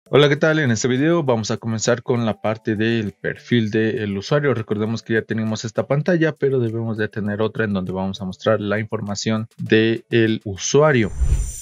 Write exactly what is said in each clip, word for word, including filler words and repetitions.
Hola, ¿qué tal? En este video vamos a comenzar con la parte del perfil del usuario. Recordemos que ya tenemos esta pantalla, pero debemos de tener otra en donde vamos a mostrar la información del usuario.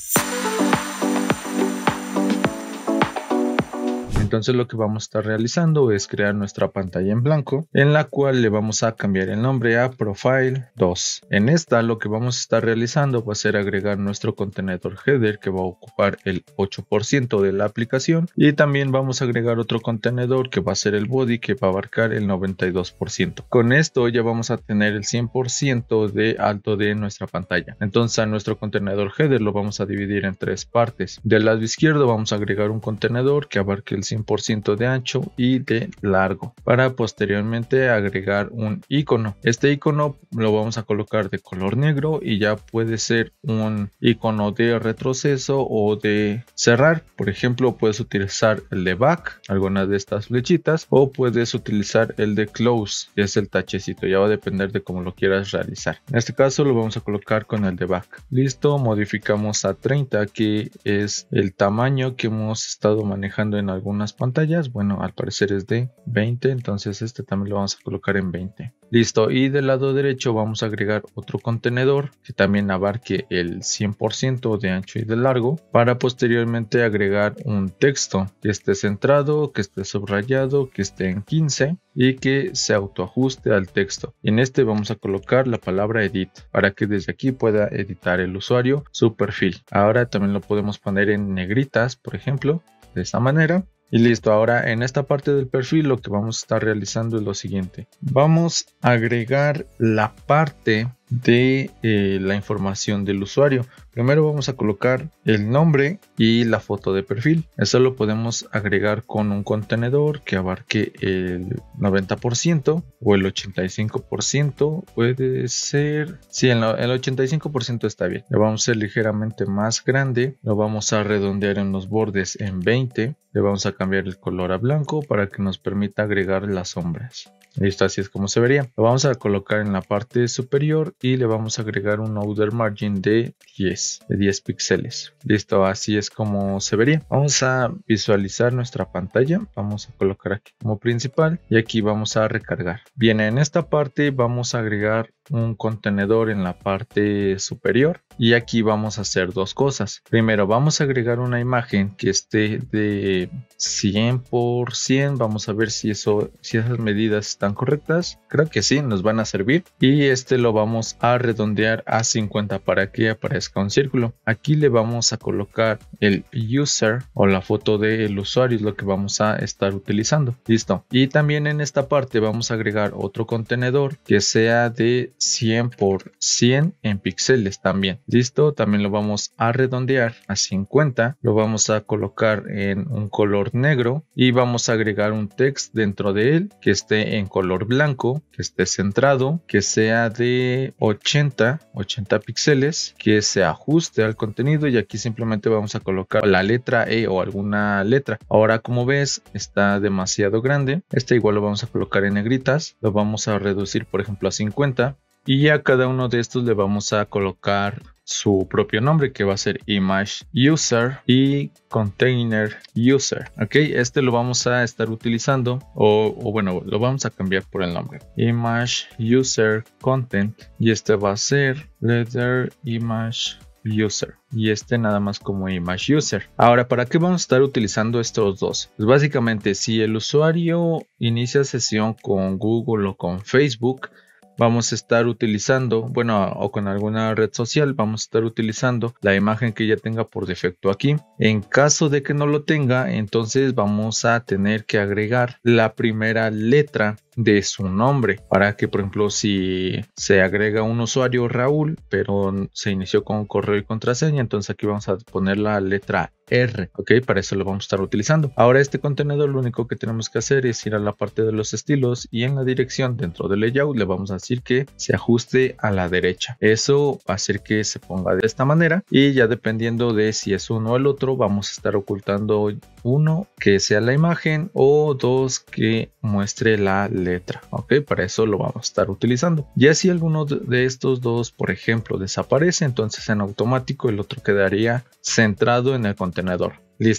Entonces lo que vamos a estar realizando es crear nuestra pantalla en blanco, en la cual le vamos a cambiar el nombre a Profile dos. En esta lo que vamos a estar realizando va a ser agregar nuestro contenedor header, que va a ocupar el ocho por ciento de la aplicación, y también vamos a agregar otro contenedor que va a ser el body, que va a abarcar el noventa y dos por ciento. Con esto ya vamos a tener el cien por ciento de alto de nuestra pantalla. Entonces a nuestro contenedor header lo vamos a dividir en tres partes. Del lado izquierdo vamos a agregar un contenedor que abarque el cien por ciento de ancho y de largo, para posteriormente agregar un icono. Este icono lo vamos a colocar de color negro y ya puede ser un icono de retroceso o de cerrar. Por ejemplo, puedes utilizar el de back, alguna de estas flechitas, o puedes utilizar el de close, que es el tachecito. Ya va a depender de cómo lo quieras realizar. En este caso lo vamos a colocar con el de back. Listo, modificamos a treinta, que es el tamaño que hemos estado manejando en algunas pantallas. Bueno, al parecer es de veinte, entonces este también lo vamos a colocar en veinte. Listo, y del lado derecho vamos a agregar otro contenedor que también abarque el cien por ciento de ancho y de largo, para posteriormente agregar un texto que esté centrado, que esté subrayado, que esté en quince y que se autoajuste al texto. Y en este vamos a colocar la palabra edit, para que desde aquí pueda editar el usuario su perfil. Ahora también lo podemos poner en negritas, por ejemplo, de esta manera. Y listo, ahora en esta parte del perfil lo que vamos a estar realizando es lo siguiente. Vamos a agregar la parte de eh, la información del usuario. Primero vamos a colocar el nombre y la foto de perfil. Eso lo podemos agregar con un contenedor que abarque el noventa por ciento o el ochenta y cinco por ciento. Puede ser, sí, el, el ochenta y cinco por ciento está bien. Lo vamos a hacer ligeramente más grande. Lo vamos a redondear en los bordes en veinte. Le vamos a cambiar el color a blanco para que nos permita agregar las sombras. Listo, así es como se vería. Lo vamos a colocar en la parte superior y le vamos a agregar un outer margin de diez, de diez píxeles. Listo, así es como se vería. Vamos a visualizar nuestra pantalla. Vamos a colocar aquí como principal y aquí vamos a recargar. Bien, en esta parte vamos a agregar un contenedor en la parte superior y aquí vamos a hacer dos cosas. Primero vamos a agregar una imagen que esté de cien por ciento. Vamos a ver si eso, si esas medidas están correctas. Creo que sí, nos van a servir. Y este lo vamos a redondear a cincuenta para que aparezca un círculo. Aquí le vamos a colocar el user o la foto del usuario, es lo que vamos a estar utilizando. Listo. Y también en esta parte vamos a agregar otro contenedor que sea de cien por ciento en píxeles también. Listo, también lo vamos a redondear a cincuenta. Lo vamos a colocar en un color negro y vamos a agregar un text dentro de él que esté en color blanco, que esté centrado, que sea de ochenta píxeles, que se ajuste al contenido, y aquí simplemente vamos a colocar la letra E o alguna letra. Ahora, como ves, está demasiado grande. Este igual lo vamos a colocar en negritas. Lo vamos a reducir, por ejemplo, a cincuenta. Y a cada uno de estos le vamos a colocar su propio nombre, que va a ser image user y container user. Ok, este lo vamos a estar utilizando o, o bueno, lo vamos a cambiar por el nombre image user content, y este va a ser letter image user y este nada más como image user. Ahora, ¿para qué vamos a estar utilizando estos dos? Pues básicamente, si el usuario inicia sesión con Google o con Facebook, vamos a estar utilizando, bueno, o con alguna red social, vamos a estar utilizando la imagen que ya tenga por defecto aquí. En caso de que no lo tenga, entonces vamos a tener que agregar la primera letra de su nombre, para que, por ejemplo, si se agrega un usuario Raúl, pero se inició con correo y contraseña, entonces aquí vamos a poner la letra R, ok, para eso lo vamos a estar utilizando. Ahora, este contenedor lo único que tenemos que hacer es ir a la parte de los estilos y en la dirección dentro del layout le vamos a decir que se ajuste a la derecha. Eso va a hacer que se ponga de esta manera, y ya dependiendo de si es uno o el otro, vamos a estar ocultando uno que sea la imagen o dos que muestre la letra. Ok, para eso lo vamos a estar utilizando. Ya si alguno de estos dos, por ejemplo, desaparece, entonces en automático el otro quedaría centrado en el contenedor. Listo.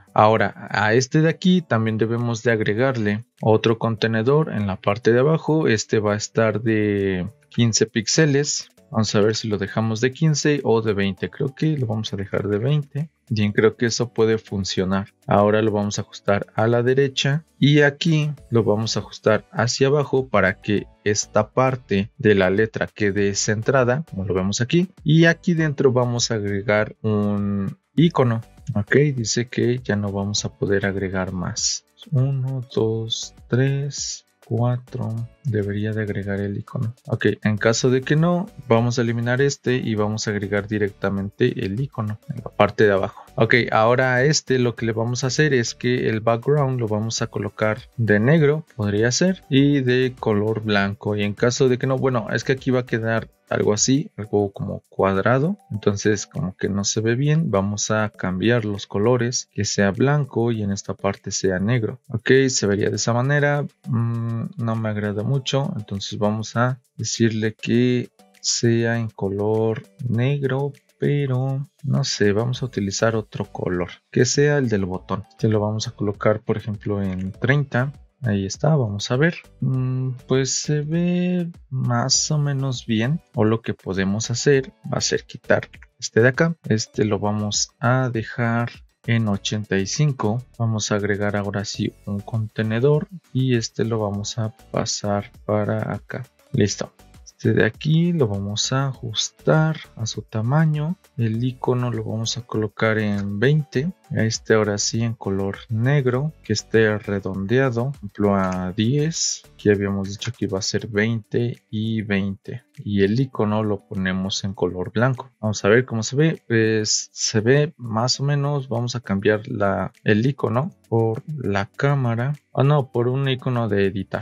Ahora a este de aquí también debemos de agregarle otro contenedor en la parte de abajo. Este va a estar de quince píxeles. Vamos a ver si lo dejamos de quince o de veinte. Creo que lo vamos a dejar de veinte. Bien, creo que eso puede funcionar. Ahora lo vamos a ajustar a la derecha y aquí lo vamos a ajustar hacia abajo para que esta parte de la letra quede centrada, como lo vemos aquí. Y aquí dentro vamos a agregar un icono. Ok, dice que ya no vamos a poder agregar más. uno, dos, tres, cuatro. Debería de agregar el icono. Ok, en caso de que no, vamos a eliminar este y vamos a agregar directamente el icono en la parte de abajo. Ok, ahora a este lo que le vamos a hacer es que el background lo vamos a colocar de negro, podría ser, y de color blanco. Y en caso de que no, bueno, es que aquí va a quedar algo así, algo como cuadrado, entonces como que no se ve bien. Vamos a cambiar los colores, que sea blanco y en esta parte sea negro. Ok, se vería de esa manera. mm, no me agrada mucho, entonces vamos a decirle que sea en color negro, pero no sé, vamos a utilizar otro color que sea el del botón. Este lo vamos a colocar por ejemplo en treinta. Ahí está, vamos a ver. Mm, pues se ve más o menos bien. O lo que podemos hacer va a ser quitar este de acá. Este lo vamos a dejar en ochenta y cinco. Vamos a agregar ahora sí un contenedor y este lo vamos a pasar para acá. Listo. Este de aquí lo vamos a ajustar a su tamaño. El icono lo vamos a colocar en veinte. Este ahora sí en color negro, que esté redondeado, por ejemplo a diez. Aquí habíamos dicho que iba a ser veinte y veinte. Y el icono lo ponemos en color blanco. Vamos a ver cómo se ve. Pues se ve más o menos. Vamos a cambiar la, el icono por la cámara. O no, por un icono de editar.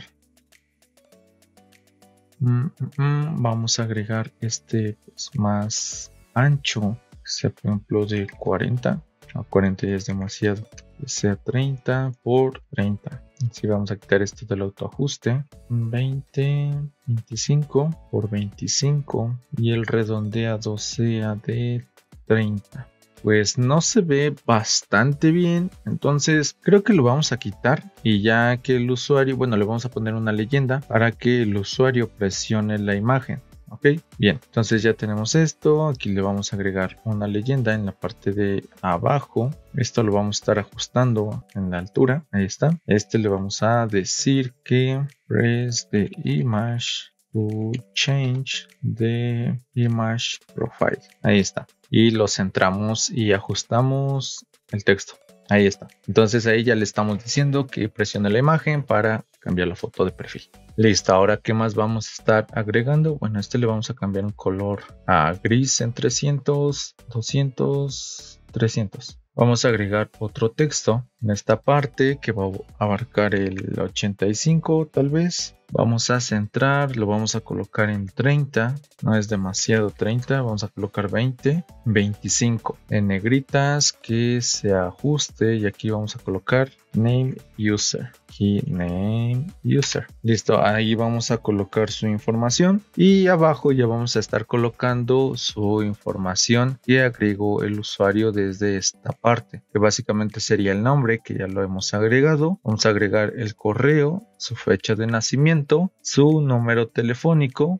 Mm, mm, mm, Vamos a agregar este pues, más ancho, que sea por ejemplo de cuarenta. No, cuarenta ya es demasiado, que sea treinta por treinta. Así vamos a quitar esto del autoajuste. veinte, veinticinco por veinticinco y el redondeado sea de treinta. Pues no se ve bastante bien, entonces creo que lo vamos a quitar y ya que el usuario, bueno, le vamos a poner una leyenda para que el usuario presione la imagen. Ok, bien, entonces ya tenemos esto. Aquí le vamos a agregar una leyenda en la parte de abajo. Esto lo vamos a estar ajustando en la altura. Ahí está. Este le vamos a decir que press the image to change the image profile. Ahí está. Y lo centramos y ajustamos el texto. Ahí está. Entonces ahí ya le estamos diciendo que presione la imagen para cambiar la foto de perfil. Listo. Ahora, ¿qué más vamos a estar agregando? Bueno, este le vamos a cambiar un color a gris en trescientos, doscientos, trescientos. Vamos a agregar otro texto en esta parte que va a abarcar el ochenta y cinco tal vez. Vamos a centrar, lo vamos a colocar en treinta, no es demasiado treinta, vamos a colocar veinte, veinticinco. En negritas que se ajuste y aquí vamos a colocar name user. Aquí name user. Listo, ahí vamos a colocar su información y abajo ya vamos a estar colocando su información que agregó el usuario desde esta parte, que básicamente sería el nombre, que ya lo hemos agregado. Vamos a agregar el correo, su fecha de nacimiento, su número telefónico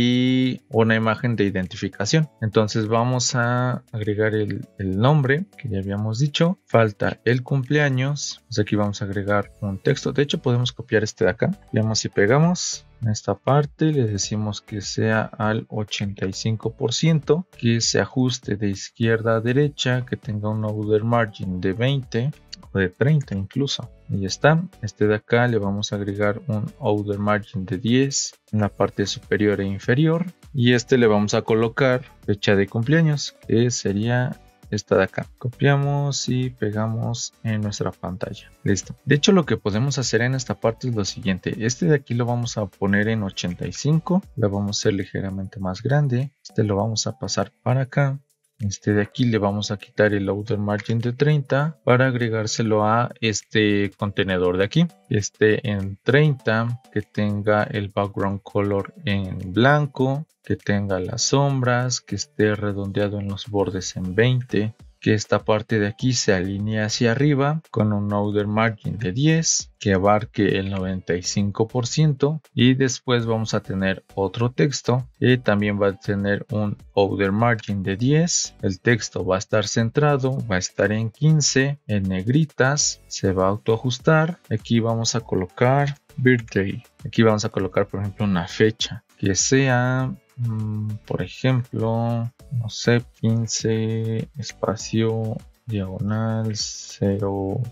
y una imagen de identificación. Entonces vamos a agregar el, el nombre que ya habíamos dicho. Falta el cumpleaños. Pues aquí vamos a agregar un texto. De hecho podemos copiar este de acá. Copiamos y pegamos. En esta parte le decimos que sea al ochenta y cinco por ciento, que se ajuste de izquierda a derecha, que tenga un order margin de veinte o de treinta incluso. Y ya está. Este de acá le vamos a agregar un order margin de diez en la parte superior e inferior. Y este le vamos a colocar fecha de cumpleaños, que sería esta de acá. Copiamos y pegamos en nuestra pantalla. Listo. De hecho, lo que podemos hacer en esta parte es lo siguiente. Este de aquí lo vamos a poner en ochenta y cinco. Lo vamos a hacer ligeramente más grande. Este lo vamos a pasar para acá. Este de aquí le vamos a quitar el outer margin de treinta para agregárselo a este contenedor de aquí. Este en treinta, que tenga el background color en blanco, que tenga las sombras, que esté redondeado en los bordes en veinte. que esta parte de aquí se alinee hacia arriba con un outer margin de diez que abarque el noventa y cinco por ciento, y después vamos a tener otro texto y también va a tener un outer margin de diez. El texto va a estar centrado, va a estar en quince, en negritas, se va a autoajustar. Aquí vamos a colocar birthday. Aquí vamos a colocar, por ejemplo, una fecha que sea, mmm, por ejemplo, no sé, quince espacio diagonal cero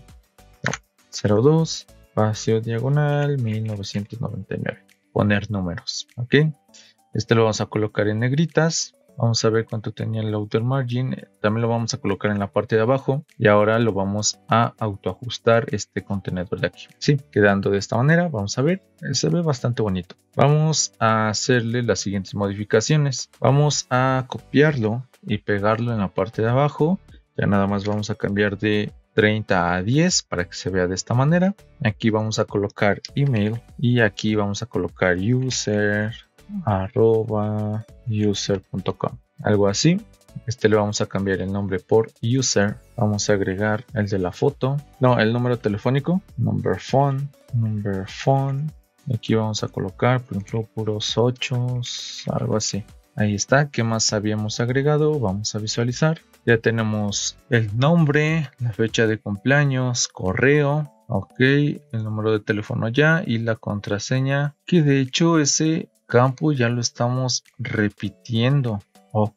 dos espacio diagonal mil novecientos noventa y nueve. Poner números, ok. Este lo vamos a colocar en negritas. Vamos a ver cuánto tenía el outer margin. También lo vamos a colocar en la parte de abajo. Y ahora lo vamos a autoajustar este contenedor de aquí. Sí, quedando de esta manera. Vamos a ver. Se ve bastante bonito. Vamos a hacerle las siguientes modificaciones. Vamos a copiarlo y pegarlo en la parte de abajo. Ya nada más vamos a cambiar de treinta a diez para que se vea de esta manera. Aquí vamos a colocar email. Y aquí vamos a colocar user arroba user punto com, algo así. Este le vamos a cambiar el nombre por user. Vamos a agregar el de la foto, no, el número telefónico, number phone, number phone. Aquí vamos a colocar, por ejemplo, puros ocho, algo así. Ahí está. ¿Qué más habíamos agregado? Vamos a visualizar. Ya tenemos el nombre, la fecha de cumpleaños, correo, ok, el número de teléfono ya y la contraseña, que de hecho ese campo ya lo estamos repitiendo. Ok,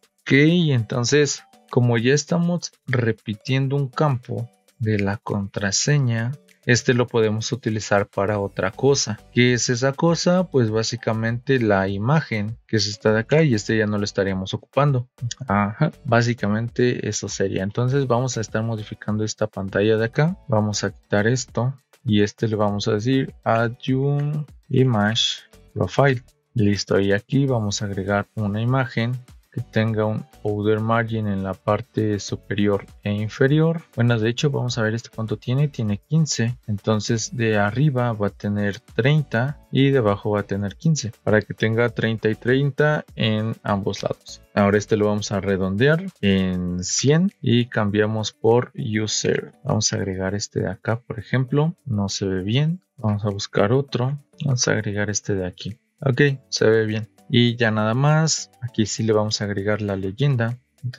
entonces como ya estamos repitiendo un campo de la contraseña, este lo podemos utilizar para otra cosa. ¿Qué es esa cosa? Pues básicamente la imagen que se está de acá, y este ya no lo estaríamos ocupando. Ajá, básicamente eso sería. Entonces vamos a estar modificando esta pantalla de acá. Vamos a quitar esto y este le vamos a decir add your image profile. Listo, y aquí vamos a agregar una imagen que tenga un outer margin en la parte superior e inferior. Bueno, de hecho vamos a ver este cuánto tiene. Tiene quince. Entonces de arriba va a tener treinta y de abajo va a tener quince. Para que tenga treinta y treinta en ambos lados. Ahora este lo vamos a redondear en cien y cambiamos por user. Vamos a agregar este de acá, por ejemplo. No se ve bien. Vamos a buscar otro. Vamos a agregar este de aquí. Ok, se ve bien. Y ya nada más, aquí sí le vamos a agregar la leyenda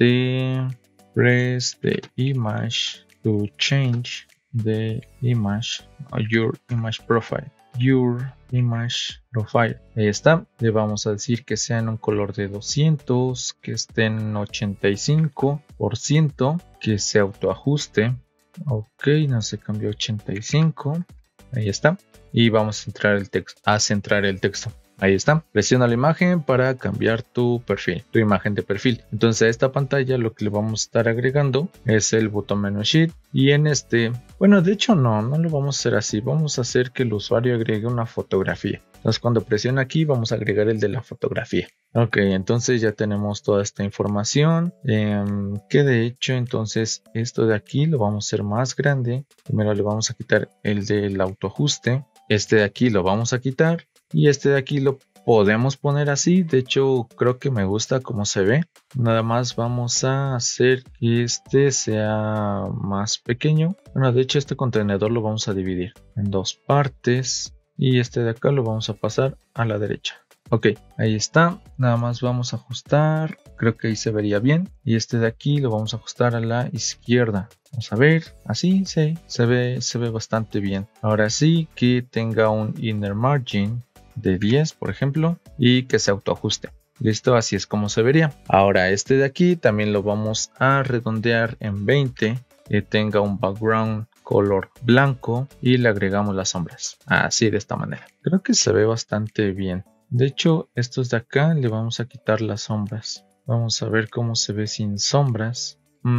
de press the image to change the image or your image profile. Your image profile. Ahí está. Le vamos a decir que sea en un color de doscientos, que esté en ochenta y cinco por ciento, que se autoajuste. Ok, no se cambió ochenta y cinco. Ahí está. Y vamos a centrar el texto. A centrar el texto. Ahí está. Presiona la imagen para cambiar tu perfil, tu imagen de perfil. Entonces a esta pantalla lo que le vamos a estar agregando es el botón menú sheet. Y en este, bueno, de hecho no, no lo vamos a hacer así. Vamos a hacer que el usuario agregue una fotografía. Entonces cuando presiona aquí vamos a agregar el de la fotografía. Ok, entonces ya tenemos toda esta información. Eh, que de hecho entonces esto de aquí lo vamos a hacer más grande. Primero le vamos a quitar el del autoajuste. Este de aquí lo vamos a quitar. Y este de aquí lo podemos poner así. De hecho creo que me gusta cómo se ve. Nada más vamos a hacer que este sea más pequeño. Bueno, de hecho este contenedor lo vamos a dividir en dos partes. Y este de acá lo vamos a pasar a la derecha. Ok, ahí está. Nada más vamos a ajustar. Creo que ahí se vería bien. Y este de aquí lo vamos a ajustar a la izquierda. Vamos a ver. Así sí, se ve, se ve bastante bien. Ahora sí que tenga un inner margin de diez, por ejemplo, y que se autoajuste. Listo, así es como se vería. Ahora este de aquí también lo vamos a redondear en veinte, que tenga un background color blanco y le agregamos las sombras. Así, de esta manera. Creo que se ve bastante bien. De hecho, estos de acá le vamos a quitar las sombras. Vamos a ver cómo se ve sin sombras.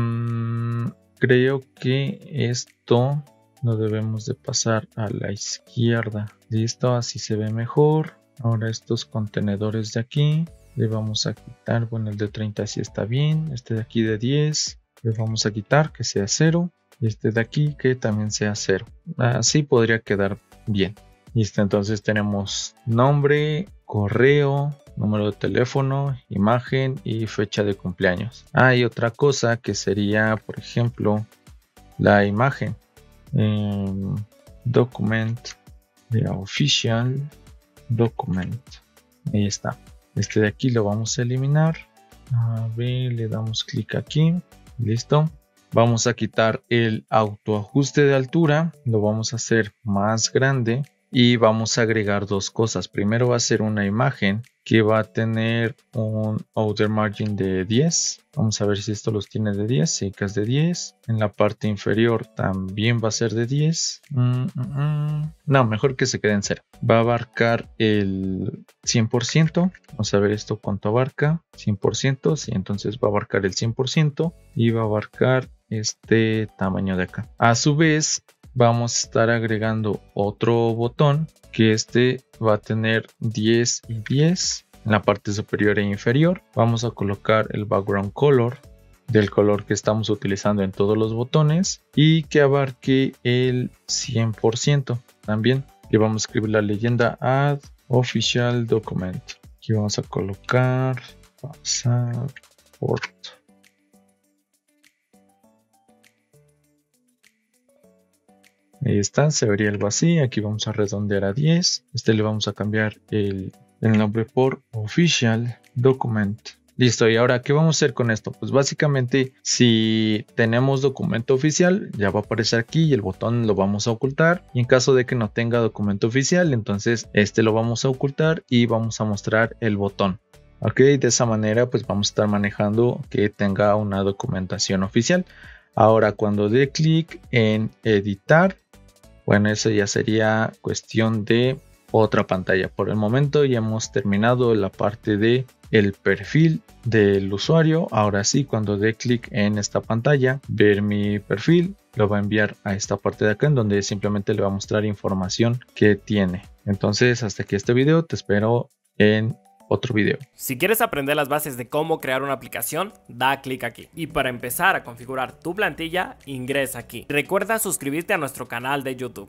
Mm, creo que esto lo debemos de pasar a la izquierda. Listo, así se ve mejor. Ahora estos contenedores de aquí le vamos a quitar. Bueno, el de treinta sí está bien. Este de aquí de diez le vamos a quitar, que sea cero. Y este de aquí que también sea cero. Así podría quedar bien. Listo, entonces tenemos nombre, correo, número de teléfono, imagen y fecha de cumpleaños. Hay ah, otra cosa que sería, por ejemplo, la imagen. Eh, document, de official document. Ahí está. Este de aquí lo vamos a eliminar. A ver, le damos clic aquí. Listo. Vamos a quitar el autoajuste de altura. Lo vamos a hacer más grande. Y vamos a agregar dos cosas. Primero va a ser una imagen que va a tener un outer margin de diez. Vamos a ver si esto los tiene de diez. Sí, que es de diez. En la parte inferior también va a ser de diez. Mm, mm, mm. No, mejor que se quede en cero. Va a abarcar el cien por ciento. Vamos a ver esto cuánto abarca. cien por ciento. Sí, entonces va a abarcar el cien por ciento. Y va a abarcar este tamaño de acá. A su vez, vamos a estar agregando otro botón que este va a tener diez y diez en la parte superior e inferior. Vamos a colocar el background color del color que estamos utilizando en todos los botones y que abarque el cien por ciento también. Y vamos a escribir la leyenda add official document. Aquí vamos a colocar passport. Ahí está, se vería algo así. Aquí vamos a redondear a diez. Este le vamos a cambiar el, el nombre por official document. Listo, y ahora, ¿qué vamos a hacer con esto? Pues básicamente, si tenemos documento oficial, ya va a aparecer aquí y el botón lo vamos a ocultar. Y en caso de que no tenga documento oficial, entonces este lo vamos a ocultar y vamos a mostrar el botón. Ok, de esa manera pues vamos a estar manejando que tenga una documentación oficial. Ahora, cuando dé clic en editar, bueno, eso ya sería cuestión de otra pantalla. Por el momento ya hemos terminado la parte de el perfil del usuario. Ahora sí, cuando dé clic en esta pantalla, ver mi perfil, lo va a enviar a esta parte de acá en donde simplemente le va a mostrar información que tiene. Entonces, hasta aquí este video. Te espero en otro video. Si quieres aprender las bases de cómo crear una aplicación, da clic aquí. Y para empezar a configurar tu plantilla, ingresa aquí. Recuerda suscribirte a nuestro canal de YouTube.